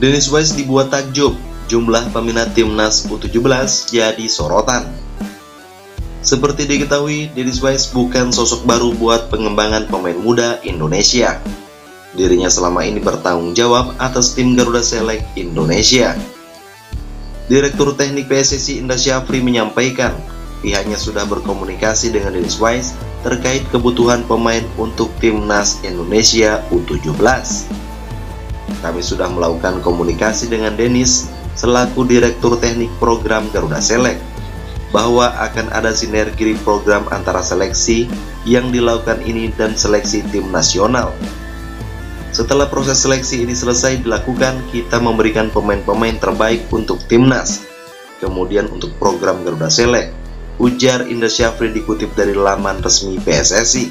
Dennis Wise dibuat takjub, jumlah peminat timnas U17 jadi sorotan. Seperti diketahui, Dennis Wise bukan sosok baru buat pengembangan pemain muda Indonesia. Dirinya selama ini bertanggung jawab atas tim Garuda Select Indonesia. Direktur Teknik PSSI Indra Syafri menyampaikan, pihaknya sudah berkomunikasi dengan Dennis Wise terkait kebutuhan pemain untuk timnas Indonesia U17. Kami sudah melakukan komunikasi dengan Dennis selaku Direktur Teknik Program Garuda Select bahwa akan ada sinergi program antara seleksi yang dilakukan ini dan seleksi tim nasional. Setelah proses seleksi ini selesai dilakukan, kita memberikan pemain-pemain terbaik untuk timnas. Kemudian untuk program Garuda Select, ujar Indra Syafri dikutip dari laman resmi PSSI.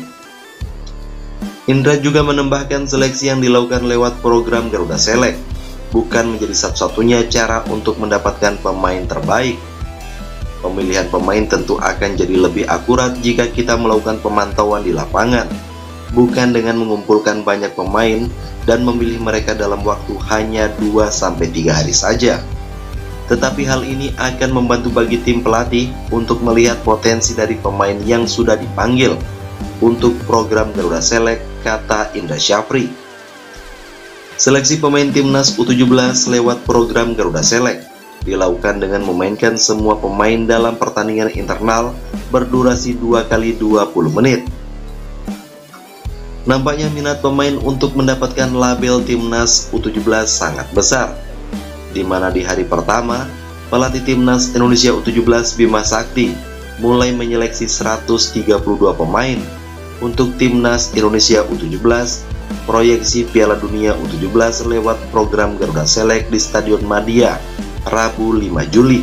Indra juga menambahkan seleksi yang dilakukan lewat program Garuda Select bukan menjadi satu-satunya cara untuk mendapatkan pemain terbaik. Pemilihan pemain tentu akan jadi lebih akurat jika kita melakukan pemantauan di lapangan, bukan dengan mengumpulkan banyak pemain dan memilih mereka dalam waktu hanya 2-3 hari saja. Tetapi hal ini akan membantu bagi tim pelatih untuk melihat potensi dari pemain yang sudah dipanggil untuk program Garuda Select, kata Indra Syafri. Seleksi pemain timnas U17 lewat program Garuda Select dilakukan dengan memainkan semua pemain dalam pertandingan internal berdurasi 2 kali 20 menit. Nampaknya minat pemain untuk mendapatkan label timnas U17 sangat besar, di mana di hari pertama, pelatih timnas Indonesia U17 Bima Sakti mulai menyeleksi 132 pemain untuk timnas Indonesia U17 proyeksi Piala Dunia U17 lewat program Garuda Select di Stadion Madia, Rabu 5 Juli.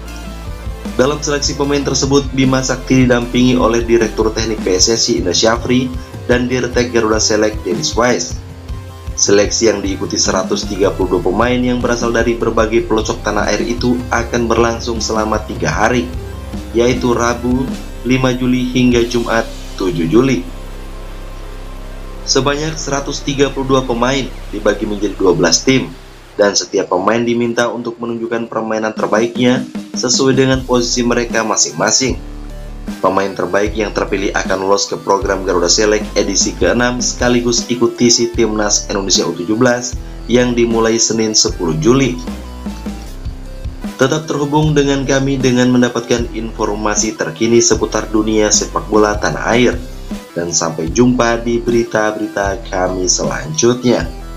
Dalam seleksi pemain tersebut, Bima Sakti didampingi oleh Direktur Teknik PSSI Indra Syafri dan Dirtek Garuda Select Dennis Wise. Seleksi yang diikuti 132 pemain yang berasal dari berbagai pelosok tanah air itu akan berlangsung selama 3 hari, yaitu Rabu 5 Juli hingga Jumat 7 Juli. Sebanyak 132 pemain dibagi menjadi 12 tim, dan setiap pemain diminta untuk menunjukkan permainan terbaiknya sesuai dengan posisi mereka masing-masing. Pemain terbaik yang terpilih akan lolos ke program Garuda Select edisi ke-6 sekaligus ikut TC Timnas Indonesia U17 yang dimulai Senin 10 Juli. Tetap terhubung dengan kami dengan mendapatkan informasi terkini seputar dunia sepak bola tanah air. Dan sampai jumpa di berita-berita kami selanjutnya.